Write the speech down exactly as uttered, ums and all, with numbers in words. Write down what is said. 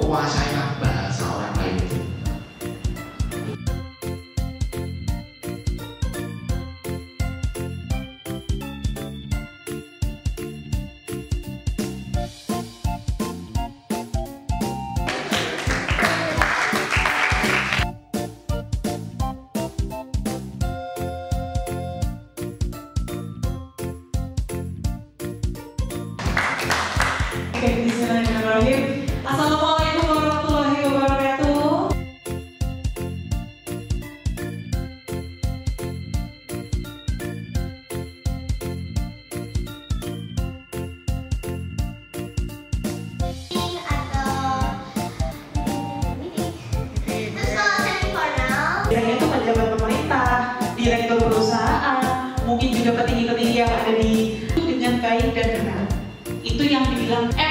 kuasailah bahasa orang lain itu. Oke, bismillahirrahmanirrahim. Assalamualaikum warahmatullahi wabarakatuh. Direktur itu pejabat pemerintah, direktur perusahaan, mungkin juga petinggi-petinggi yang ada di dengan baik dan benar. Itu yang dibilang